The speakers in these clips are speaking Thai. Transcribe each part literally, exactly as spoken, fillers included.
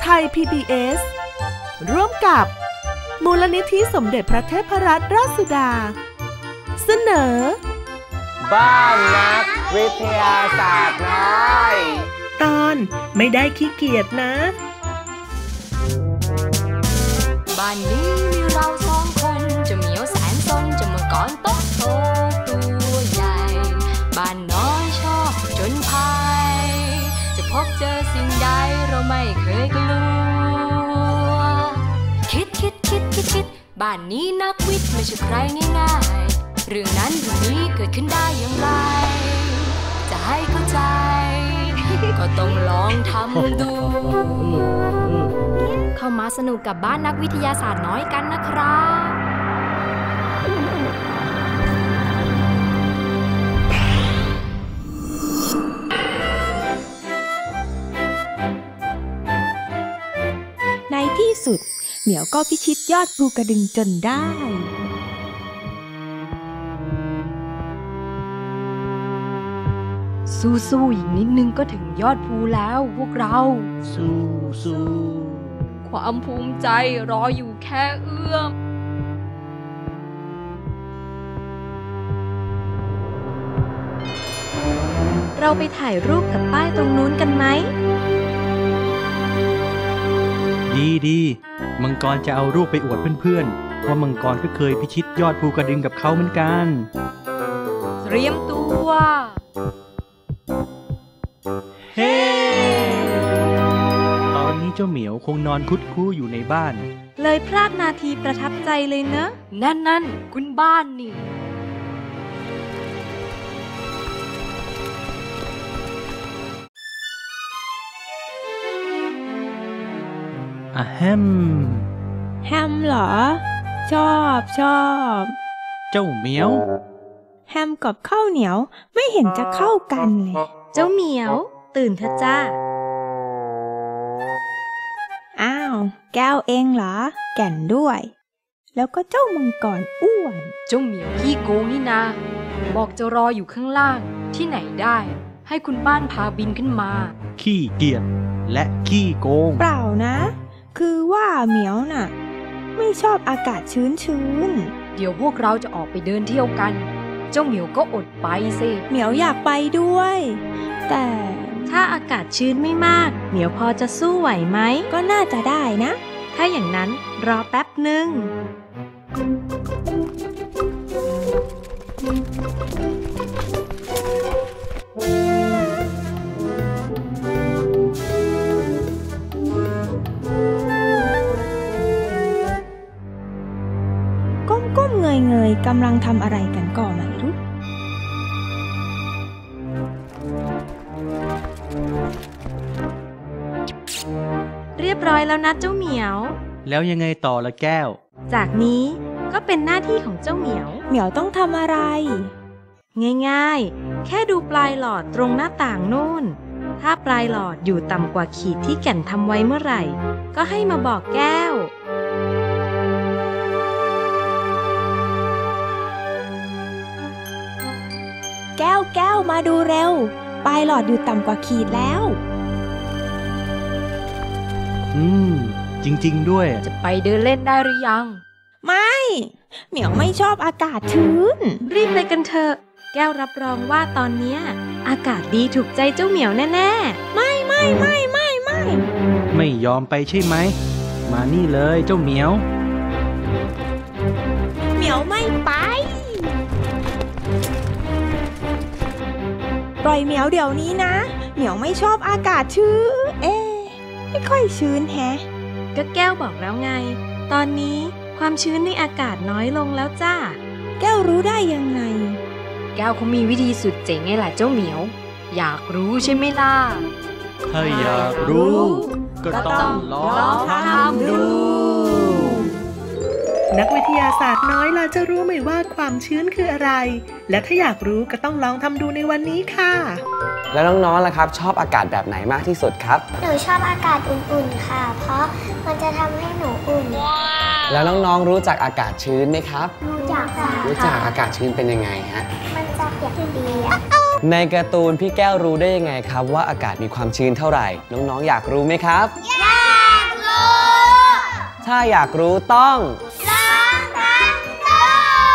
ไทย พี บี เอส ร่วมกับมูลนิธิสมเด็จพระเทพรัตนราชสุดาเสนอบ้านนักวิทยาศาสตร์น้อยตอนไม่ได้ขี้เกียจนะบ้านนี้มีเราสองคนจะเหมียวแสนซนจะมังกรโตโตตัวใหญ่บ้านน้อยชอบจนภัยจะพบเจอสิ่งใดเราไม่เคยกลัวคิดคิดคิดคิดคิดบ้านนี้นักวิทย์ไม่ใช่ใครง่ายๆเรื่องนั้นเรื่องนี้เกิดขึ้นได้อย่างไรจะให้เข้าใจก็ต้องลองทำดูเข้ามาสนุกกับบ้านนักวิทยาศาสตร์น้อยกันนะครับในที่สุดเหมียวก็พิชิตยอดภูกระดึงจนได้สู้ๆอีกนิดนึงก็ถึงยอดภูแล้วพวกเราสู้ๆความภูมิใจรออยู่แค่เอื้อมเราไปถ่ายรูปกับป้ายตรงนู้นกันไหมดีดีมังกรจะเอารูปไปอวดเพื่อนๆว่ามังกรก็เคยพิชิตยอดภูกระดึงกับเขาเหมือนกันเตรียมตัวเฮ้ ตอนนี้เจ้าเหมียวคงนอนคุดคู้อยู่ในบ้านเลยพลาดนาทีประทับใจเลยเนอะนั่นนั่นคุณบ้านนี่อะแฮมแฮมเหรอชอบชอบเจ้าเหมียวแฮมกับข้าวเหนียวไม่เห็นจะเข้ากันเลยเจ้าเหมียวตื่นเถอะจ้าอ้าวแก้วเองเหรอแก่นด้วยแล้วก็เจ้ามังกรอ้วนเจ้าเหมียวขี้โกงนี่นาบอกจะรออยู่ข้างล่างที่ไหนได้ให้คุณบ้านพาบินขึ้นมาขี้เกียจและขี้โกงเปล่านะคือว่าเหมียวน่ะไม่ชอบอากาศชื้นชื้นเดี๋ยวพวกเราจะออกไปเดินเที่ยวกันเจ้าเหมียวก็อดไปสิเหมียวอยากไปด้วยแต่ถ้าอากาศชื้นไม่มากเหมียวพอจะสู้ไหวไหมก็น่าจะได้นะถ้าอย่างนั้นรอแป๊บหนึ่งก้มๆเงยๆกำลังทำอะไรกันก่อนไม่รู้เรียบร้อยแล้วนะเจ้าเหมียวแล้วยังไงต่อละแก้วจากนี้ก็เป็นหน้าที่ของเจ้าเหมียวเหมียวต้องทำอะไรง่ายๆแค่ดูปลายหลอดตรงหน้าต่างนู่นถ้าปลายหลอดอยู่ต่ำกว่าขีดที่แก่นทำไว้เมื่อไหร่ก็ให้มาบอกแก้วแก้วแก้วมาดูเร็วปลายหลอดอยู่ต่ำกว่าขีดแล้วอืมจริงๆด้วยจะไปเดินเล่นได้หรือยังไม่เหมียวไม่ชอบอากาศชื้นรีบไปกันเถอะแก้วรับรองว่าตอนนี้อากาศดีถูกใจเจ้าเหมียวแน่ๆไม่ไม่ไม่ไม่ไม่ไม่ยอมไปใช่ไหมมานี่เลยเจ้าเหมียวเหมียวไม่ไปปล่อยเหมียวเดี๋ยวนี้นะเหมียวไม่ชอบอากาศชื้นเอ๊ะไม่ค่อยชื้นแฮะก็แก้วบอกแล้วไงตอนนี้ความชื้นในอากาศน้อยลงแล้วจ้าแก้วรู้ได้ยังไงแก้วเขามีวิธีสุดเจ๋งไงล่ะเจ้าเหมียวอยากรู้ใช่ไหมล่ะถ้าอยากรู้ก็ต้องลองทำดูนักวิทยาศาสตร์น้อยล่ะจะรู้ไหมว่าความชื้นคืออะไรและถ้าอยากรู้ก็ต้องลองทำดูในวันนี้ค่ะแล้วน้องๆล่ะครับชอบอากาศแบบไหนมากที่สุดครับหนูชอบอากาศอุ่นๆค่ะเพราะมันจะทำให้หนูอุ่นแล้วน้องๆรู้จักอากาศชื้นไหมครับรู้จักค่ะรู้จักอากาศชื้นเป็นยังไงฮะมันจะเปียกเปียกในการ์ตูนพี่แก้วรู้ได้ยังไงครับว่าอากาศมีความชื้นเท่าไหร่น้องๆอยากรู้ไหมครับอยากถ้าอยากรู้ต้องลองทำดู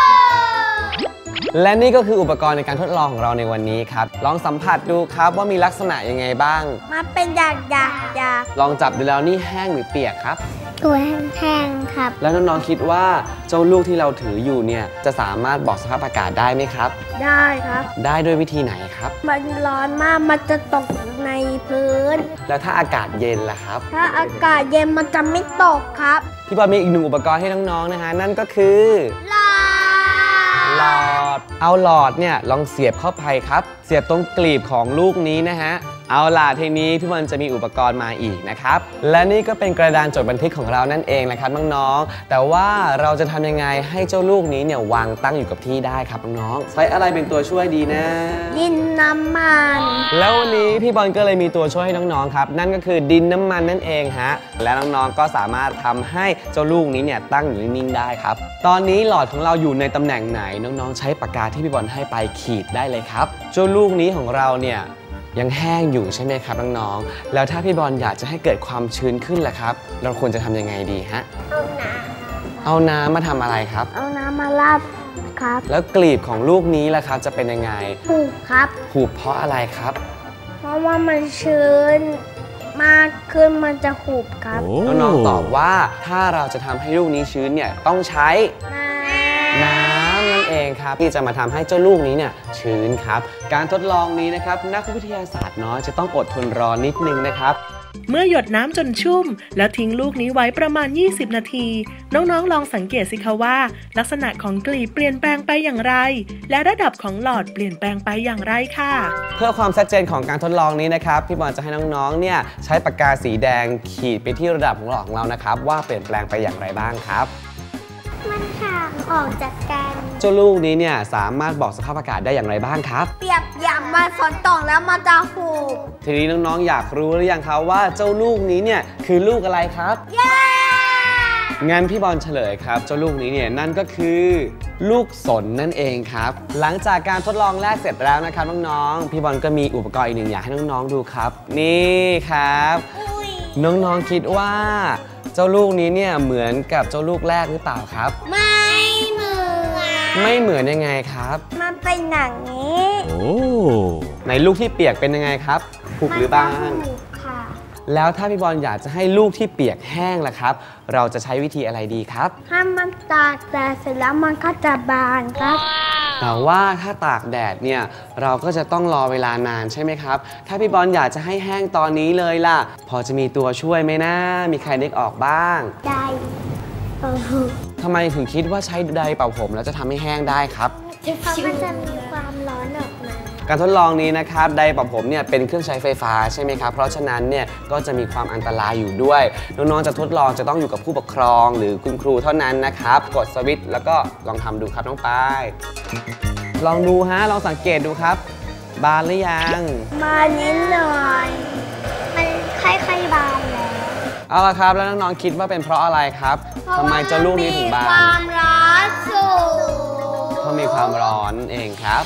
และนี่ก็คืออุปกรณ์ในการทดลองของเราในวันนี้ครับลองสัมผัสดูครับว่ามีลักษณะยังไงบ้างมันเป็นหยาบหยาบหยาบลองจับดูแล้วนี่แห้งหรือเปียกครับตัวแห้งๆครับแล้วน้องๆคิดว่าเจ้าลูกที่เราถืออยู่เนี่ยจะสามารถบอกสภาพอากาศได้ไหมครับได้ครับได้ด้วยวิธีไหนครับมันร้อนมากมันจะตกในพื้นแล้วถ้าอากาศเย็นล่ะครับถ้าอากาศเย็นมันจะไม่ตกครับพี่บอลมีอีกหนึ่งอุปกรณ์ให้น้องๆนะฮะนั่นก็คือหลอดหลอดเอาหลอดเนี่ยลองเสียบเข้าไปครับเสียบตรงกลีบของลูกนี้นะฮะเอาล่ะทีนี้พี่บอลจะมีอุปกรณ์มาอีกนะครับและนี่ก็เป็นกระดานจดบันทึกของเรานั่นเองนะครับน้องๆแต่ว่าเราจะทำยังไงให้เจ้าลูกนี้เนี่ยวางตั้งอยู่กับที่ได้ครับน้องๆใช้อะไรเป็นตัวช่วยดีนะดินน้ำมันแล้ววันนี้พี่บอลก็เลยมีตัวช่วยให้น้องๆครับนั่นก็คือดินน้ำมันนั่นเองฮะและน้องๆก็สามารถทำให้เจ้าลูกนี้เนี่ยตั้งอยู่นิ่งๆได้ครับตอนนี้หลอดของเราอยู่ในตำแหน่งไหนน้องๆใช้ปากกาที่พี่บอลให้ไปขีดได้เลยครับเจ้าลูกนี้ของเราเนี่ยยังแห้งอยู่ใช่ไหมครับน้องๆแล้วถ้าพี่บอลอยากจะให้เกิดความชื้นขึ้นล่ะครับเราควรจะทำยังไงดีฮะเอาน้ำเอาน้ำมาทำอะไรครับเอาน้ำมาราดครับแล้วกลีบของลูกนี้ล่ะครับจะเป็นยังไงหูบครับหูบเพราะอะไรครับเพราะว่ามันชื้นมากขึ้นมันจะหูบครับน้องๆตอบว่าถ้าเราจะทำให้ลูกนี้ชื้นเนี่ยต้องใช้น้ำนั่นเองครับที่จะมาทำให้เจ้าลูกนี้เนี่ยชื้นครับการทดลองนี้นะครับนักวิทยาศาสตร์น้อยจะต้องอดทนรอนิดนึงนะครับเมื่อหยดน้ำจนชุ่มแล้วทิ้งลูกนี้ไว้ประมาณยี่สิบนาทีน้องๆลองสังเกตสิคะว่าลักษณะของกลีบเปลี่ยนแปลงไปอย่างไรและระดับของหลอดเปลี่ยนแปลงไปอย่างไรค่ะเพื่อความชัดเจนของการทดลองนี้นะครับพี่บอลจะให้น้องๆเนี่ยใช้ปากกาสีแดงขีดไปที่ระดับของหลอดของเรานะครับว่าเปลี่ยนแปลงไปอย่างไรบ้างครับมันห่างออกจากกันเจ้าลูกนี้เนี่ยสามารถบอกสภาพอากาศได้อย่างไรบ้างครับเปรียบอย่างมันฝนตกแล้วมันจะหูบทีนี้น้องๆอยากรู้หรือยังครับว่าเจ้าลูกนี้เนี่ยคือลูกอะไรครับเย้งั้นพี่บอลเฉลยครับเจ้าลูกนี้เนี่ยนั่นก็คือลูกสนนั่นเองครับหลังจากการทดลองแรกเสร็จแล้วนะครับน้องๆพี่บอลก็มีอุปกรณ์อีกหนึ่งอย่างให้น้องๆดูครับนี่ครับน้องๆคิดว่าเจ้าลูกนี้เนี่ยเหมือนกับเจ้าลูกแรกหรือเปล่าครับไม่เหมือนไม่เหมือนยังไงครับมันเป็นอย่างนี้โอ้ในลูกที่เปียกเป็นยังไงครับผุหรือบางค่ะแล้วถ้าพี่บอลอยากจะให้ลูกที่เปียกแห้งล่ะครับเราจะใช้วิธีอะไรดีครับถ้ามันตากแดดเสร็จแล้วมันก็จะบานครับแต่ว่าถ้าตากแดดเนี่ยเราก็จะต้องรอเวลานานใช่ไหมครับถ้าพี่บอลอยากจะให้แห้งตอนนี้เลยล่ะพอจะมีตัวช่วยไหมนะมีใครนึกออกบ้างไดร์เป่าผมทำไมถึงคิดว่าใช้ไดร์เป่าผมแล้วจะทำให้แห้งได้ครับเพราะมันจะมีความร้อนออกมาการทดลองนี้นะครับไดร์เป่าผมเนี่ยเป็นเครื่องใช้ไฟฟ้าใช่ไหมครับเพราะฉะนั้นเนี่ยก็จะมีความอันตรายอยู่ด้วยน้องๆจะทดลองจะต้องอยู่กับผู้ปกครองหรือคุณครูเท่านั้นนะครับกดสวิตช์แล้วก็ลองทำดูครับน้องปายลองดูฮะลองสังเกตดูครับบานหรือยังบานนิดหน่อยมันค่อยๆบานแล้วเอาละครับแล้วน้องๆคิดว่าเป็นเพราะอะไรครับทำไมเจ้าลูกนี้ถึงบานความร้อนสูงเพราะมีความร้อนเองครับ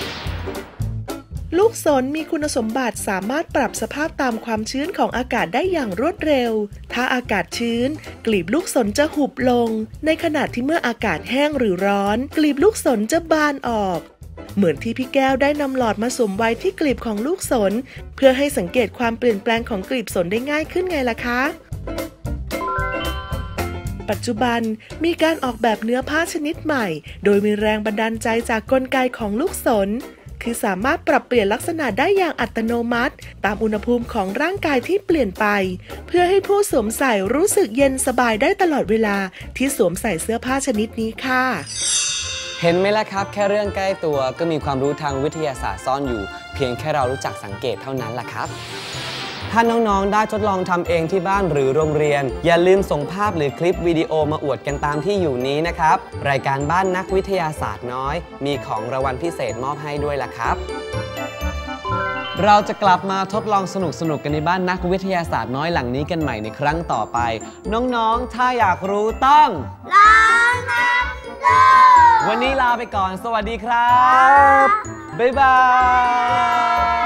ลูกสนมีคุณสมบัติสามารถปรับสภาพตามความชื้นของอากาศได้อย่างรวดเร็วถ้าอากาศชื้นกลีบลูกสนจะหุบลงในขณะที่เมื่ออากาศแห้งหรือร้อนกลีบลูกสนจะบานออกเหมือนที่พี่แก้วได้นำหลอดมาสวมไว้ที่กลีบของลูกสนเพื่อให้สังเกตความเปลี่ยนแปลงของกลีบสนได้ง่ายขึ้นไงล่ะคะปัจจุบันมีการออกแบบเนื้อผ้าชนิดใหม่โดยมีแรงบันดาลใจจากกลไกของลูกสนคือสามารถปรับเปลี่ยนลักษณะได้อย่างอัตโนมัติตามอุณหภูมิของร่างกายที่เปลี่ยนไปเพื่อให้ผู้สวมใส่รู้สึกเย็นสบายได้ตลอดเวลาที่สวมใส่เสื้อผ้าชนิดนี้ค่ะเห็นไหมล่ะครับแค่เรื่องใกล้ตัวก็มีความรู้ทางวิทยาศาสตร์ซ่อนอยู่เพียงแค่เรารู้จักสังเกตเท่านั้นแหละครับถ้าน้องๆได้ทดลองทำเองที่บ้านหรือโรงเรียนอย่าลืมส่งภาพหรือคลิปวิดีโอมาอวดกันตามที่อยู่นี้นะครับรายการบ้านนักวิทยาศาสตร์น้อยมีของรางวัลพิเศษมอบให้ด้วยล่ะครับเราจะกลับมาทดลองสนุกๆกันในบ้านนักวิทยาศาสตร์น้อยหลังนี้กันใหม่ในครั้งต่อไปน้องๆถ้าอยากรู้ต้องลองทำดูวันนี้ลาไปก่อนสวัสดีครับบ๊ายบาย